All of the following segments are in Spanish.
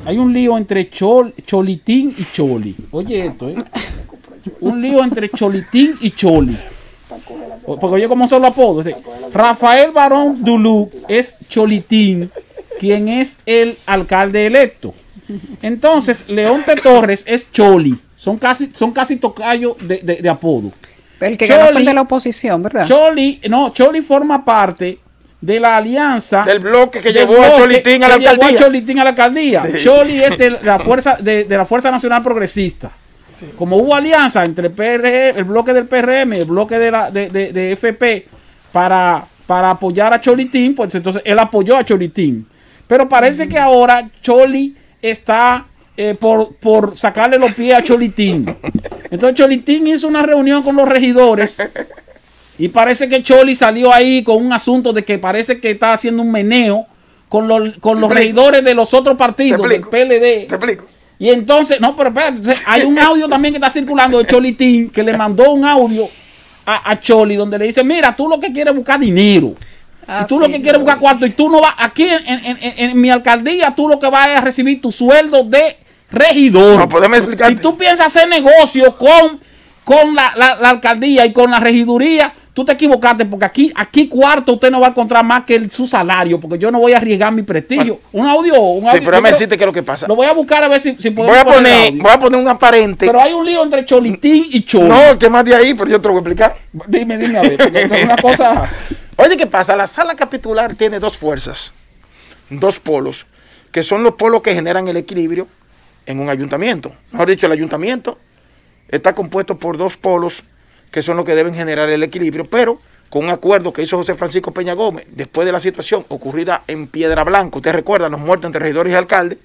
hay un lío entre Cholitín y Choli. Oye esto, un lío entre Cholitín y Choli. Porque oye cómo son los apodos. Rafael Barón Duluc es Cholitín, quien es el alcalde electo. Entonces, Leonte Torres es Choli. Son casi tocayos de apodo. Pero el que ganó fue el de la oposición, ¿verdad? Choli forma parte de la alianza del bloque que llevó a Cholitín a la alcaldía. Sí. Choli es de la Fuerza Nacional Progresista. Sí. Como hubo alianza entre el bloque del PRM y el bloque de FP para apoyar a Cholitín, pues entonces él apoyó a Cholitín. Pero parece que ahora Choli está por sacarle los pies a Cholitín. Entonces Cholitín hizo una reunión con los regidores y parece que Choli salió ahí con un asunto de que parece que está haciendo un meneo con los regidores de los otros partidos, del PLD. Te explico. Y entonces, no, pero espérate, hay un audio también que está circulando de Cholitín, que le mandó un audio a Choli donde le dice, mira, tú lo que quieres es buscar dinero. Y tú lo que quieres buscar cuarto. Y tú no vas, aquí en mi alcaldía, tú lo que vas a recibir tu sueldo de regidor. No, podemos explicarte. Si tú piensas hacer negocio con la alcaldía y con la regiduría, tú te equivocaste, porque aquí cuarto usted no va a encontrar más que su salario, porque yo no voy a arriesgar mi prestigio. Un audio. Sí, pero déjame decirte qué es lo que pasa. Lo voy a buscar a ver si podemos voy a poner un aparente. Pero hay un lío entre Cholitín y Choli. No, que más de ahí, pero yo te lo voy a explicar. Dime a ver, porque es una cosa. Oye, ¿qué pasa? La sala capitular tiene dos fuerzas, dos polos, que son los polos que generan el equilibrio en un ayuntamiento. Mejor dicho, el ayuntamiento está compuesto por dos polos que son los que deben generar el equilibrio, pero con un acuerdo que hizo José Francisco Peña Gómez después de la situación ocurrida en Piedra Blanca, ustedes recuerdan los muertos entre regidores y alcaldes,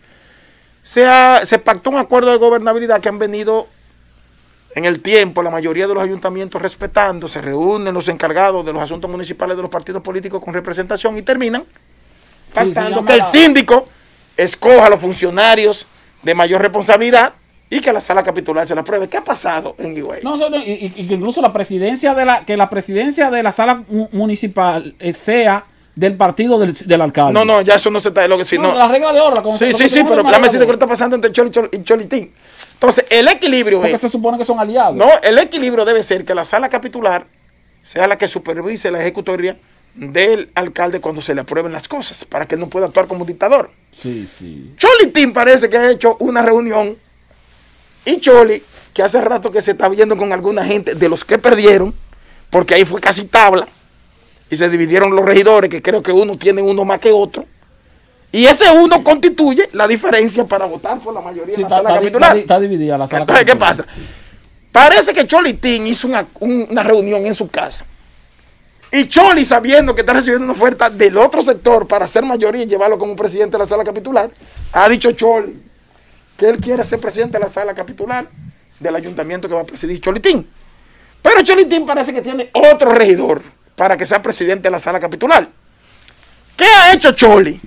se pactó un acuerdo de gobernabilidad que han venido en el tiempo la mayoría de los ayuntamientos respetando, se reúnen los encargados de los asuntos municipales de los partidos políticos con representación y terminan pactando que el síndico escoja a los funcionarios de mayor responsabilidad y que la sala capitular se la apruebe. ¿Qué ha pasado en Higüey? Y que incluso la presidencia de la sala municipal sea del partido del alcalde. No, ya eso no se está. La regla de oro. Sí, pero déjame decirte que está pasando entre Choli y Cholitín. Entonces, el equilibrio porque se supone que son aliados. No, el equilibrio debe ser que la sala capitular sea la que supervise la ejecutoria del alcalde cuando se le aprueben las cosas, para que él no pueda actuar como dictador. Sí. Cholitín parece que ha hecho una reunión y Choli, que hace rato que se está viendo con alguna gente de los que perdieron, porque ahí fue casi tabla, y se dividieron los regidores, que creo que uno tiene uno más que otro, y ese uno constituye la diferencia para votar por la mayoría de la sala capitular. Está dividida la sala capitular. Entonces, ¿qué pasa? Parece que Cholitín hizo una reunión en su casa, y Choli, sabiendo que está recibiendo una oferta del otro sector para hacer mayoría y llevarlo como presidente de la sala capitular, ha dicho Choli que él quiere ser presidente de la sala capitular del ayuntamiento que va a presidir Cholitín. Pero Cholitín parece que tiene otro regidor para que sea presidente de la sala capitular. ¿Qué ha hecho Choli?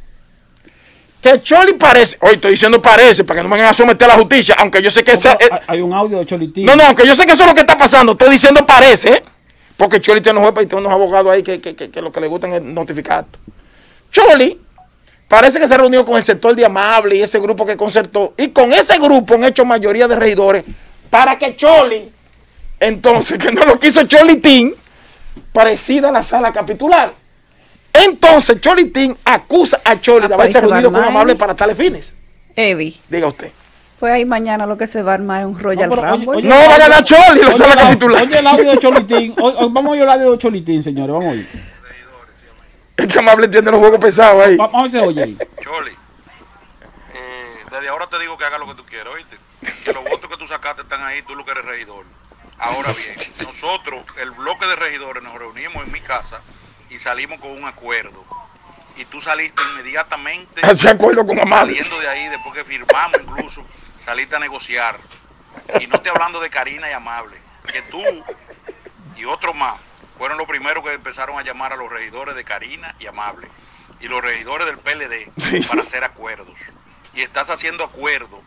Que Choli parece, hoy estoy diciendo parece, para que no me vayan a someter a la justicia, aunque yo sé que hay un audio de Cholitín. No, aunque yo sé que eso es lo que está pasando, estoy diciendo parece, porque Choli tiene unos abogados ahí que lo que le gustan es notificar. Choli parece que se reunió con el sector de Amable y ese grupo que concertó. Y con ese grupo han hecho mayoría de regidores para que Choli, entonces, que no lo quiso Cholitín, presida la sala capitular. Entonces, Cholitín acusa a Choli de haberse reunido con Amable para tales fines. Eddie. Diga usted. Pues ahí mañana lo que se va a armar es un Royal Rumble. No va a ganar Choli la sala capitular. Oye el audio de Cholitín. Vamos a oír el audio de Cholitín, señores. Vamos a oír. Es que Amable entiende los juegos pesados ahí. Vamos a ver si oye ahí. Choli, desde ahora te digo que haga lo que tú quieras, ¿oíste? Que los votos que tú sacaste están ahí, tú lo que eres regidor. Ahora bien, nosotros, el bloque de regidores, nos reunimos en mi casa y salimos con un acuerdo. Y tú saliste inmediatamente. Ese acuerdo con Amable. Saliendo de ahí, después que firmamos incluso, saliste a negociar. Y no estoy hablando de Karina y Amable, que tú y otros más fueron los primeros que empezaron a llamar a los regidores de Karina y Amable y los regidores del PLD para hacer acuerdos. Y estás haciendo acuerdos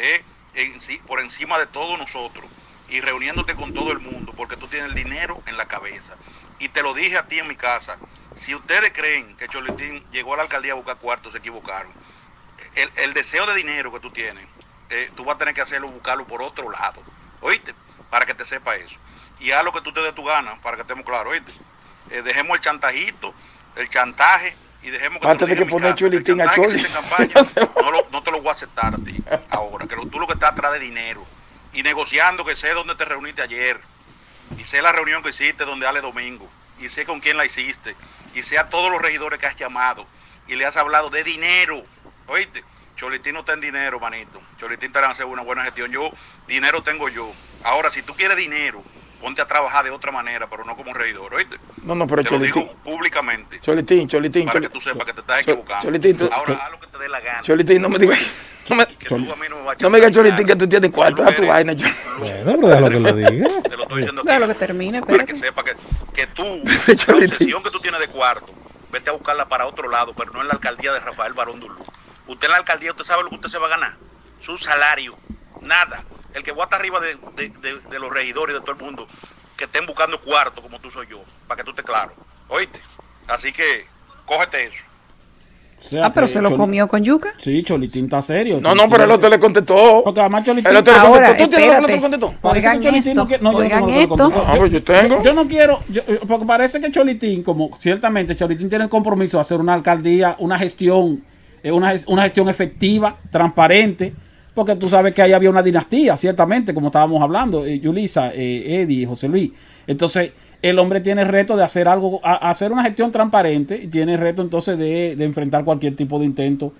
por encima de todos nosotros y reuniéndote con todo el mundo porque tú tienes el dinero en la cabeza. Y te lo dije a ti en mi casa, si ustedes creen que Cholitín llegó a la alcaldía a buscar cuartos, se equivocaron. el deseo de dinero que tú tienes, tú vas a tener que buscarlo por otro lado, ¿oíste? Para que te sepa eso. Y haz lo que tú te dé tu gana, para que estemos claros, ¿oíste? Dejemos el chantajito, el chantaje, y dejemos que antes de que poner Cholitín a Choli. No te lo voy a aceptar a ti ahora, que tú lo que estás atrás de dinero y negociando, que sé dónde te reuniste ayer y sé la reunión que hiciste donde Ale Domingo y sé con quién la hiciste y sé a todos los regidores que has llamado y le has hablado de dinero, ¿oíste? Cholitín no está en dinero, manito. Cholitín te va a hacer una buena gestión. Dinero tengo yo. Ahora, si tú quieres dinero, ponte a trabajar de otra manera, pero no como un regidor, ¿oíste? No, pero te Cholitín. Lo digo públicamente. Cholitín. Para que tú sepas que te estás equivocando. Cholitín, ahora haz lo que te dé la gana. Cholitín, no me digas. No me digas, Cholitín, que tú tienes cuarto. Haz tu vaina. Bueno, pero déjalo que lo diga. Te lo estoy diciendo déjalo que termine, para que sepa que tú, la obsesión que tú tienes de cuarto, vete a buscarla para otro lado, pero no en la alcaldía de Rafael Barón Dulú. Usted en la alcaldía, usted sabe lo que usted se va a ganar. Su salario, nada. El que va hasta arriba de los regidores y de todo el mundo que estén buscando cuarto como tú soy yo, para que tú estés claro. ¿Oíste? Así que, cógete eso. O sea, pero se lo comió con yuca. Sí, Cholitín está serio. No, pero el otro le contestó. Porque además Cholitín... Ahora, ¿Tú tienes lo que le contestó? Oigan esto, oigan esto. Yo tengo. Yo no quiero, porque parece que Cholitín, como ciertamente Cholitín tiene el compromiso de hacer una alcaldía, una gestión efectiva, transparente, porque tú sabes que ahí había una dinastía, ciertamente, como estábamos hablando, Yulisa, Eddie, José Luis. Entonces, el hombre tiene el reto de hacer algo, hacer una gestión transparente, y tiene el reto entonces de enfrentar cualquier tipo de intento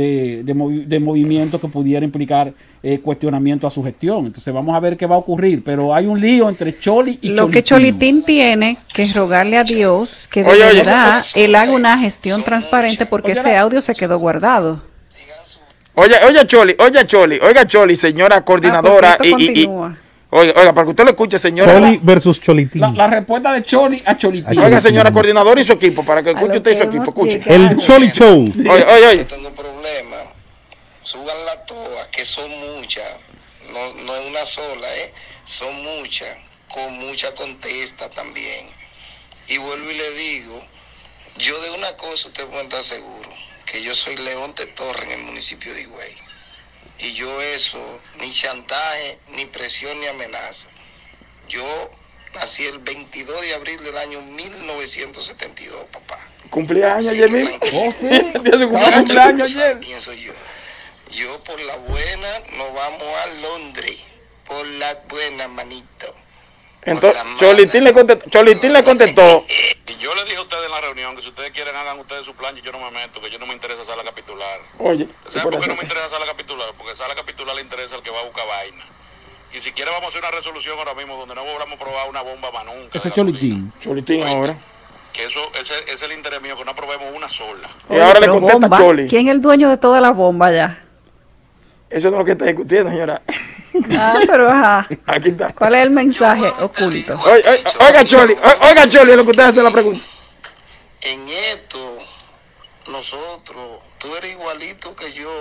de movimiento que pudiera implicar cuestionamiento a su gestión. Entonces vamos a ver qué va a ocurrir, pero hay un lío entre Choli y Cholitín. Lo que Cholitín tiene que rogarle a Dios que de verdad él haga una gestión transparente, porque ese audio se quedó guardado. Oiga Choli, señora coordinadora, oiga, para que usted lo escuche, señora. Choli versus Cholitín. La respuesta de Choli a Cholitín. Oiga, señora coordinadora y su equipo, para que escuche usted y su equipo, escuche. El Choli Show. Oye. Tengo problemas. Súbanla todas, que son muchas. No es una sola, son muchas. Con mucha contesta también. Y vuelvo y le digo, yo de una cosa usted puede estar seguro, que yo soy Leonte Torres en el municipio de Higüey. Y yo eso, ni chantaje, ni presión, ni amenaza. Yo nací el 22 de abril del año 1972, papá. ¿Cumpleaños ayer mismo? Oh, sí. Cumpleaños ayer. Pienso yo. Yo por la buena nos vamos a Londres. Por la buena, manito. Entonces, Cholitín le contestó. Y yo le dije a ustedes en la reunión que si ustedes quieren hagan ustedes su plan y yo no me meto, que yo no me interesa sala capitular. Oye, ¿saben por qué no me interesa sala capitular? Porque sala capitular le interesa al que va a buscar vaina. Y si quiere vamos a hacer una resolución ahora mismo donde no volvamos a probar una bomba más nunca. Ese es Cholitín. Cholitín ahora. Que eso es el interés mío, que no aprobemos una sola. Y ahora le contesta bomba. Choli. ¿Quién es el dueño de toda la bomba ya? Eso no es lo que está discutiendo, señora. Pero ajá. Aquí está. ¿Cuál es el mensaje oculto? Oiga, Choli, es lo que usted hace la pregunta. En esto, nosotros, tú eres igualito que yo.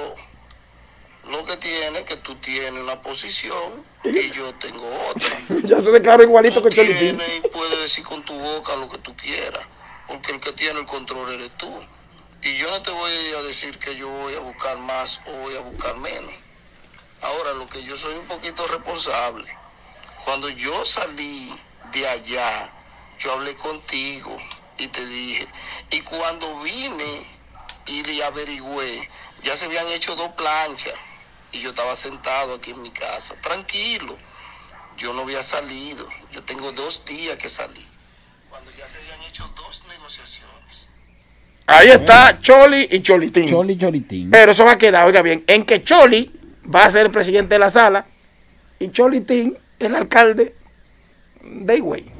Lo que tiene que tú tienes una posición y yo tengo otra. Ya se declaró igualito que Choli. Tienes y puedes decir con tu boca lo que tú quieras, porque el que tiene el control eres tú. Y yo no te voy a decir que yo voy a buscar más o voy a buscar menos. Ahora, lo que yo soy un poquito responsable. Cuando yo salí de allá, yo hablé contigo y te dije. Y cuando vine y le averigüé, ya se habían hecho 2 planchas. Y yo estaba sentado aquí en mi casa, tranquilo. Yo no había salido. Yo tengo 2 días que salí. Cuando ya se habían hecho 2 negociaciones. Ahí está Choli y Cholitín. Cholitín. Pero eso va a quedar, oiga bien, en que Choli va a ser el presidente de la sala y Cholitín el alcalde de Higüey.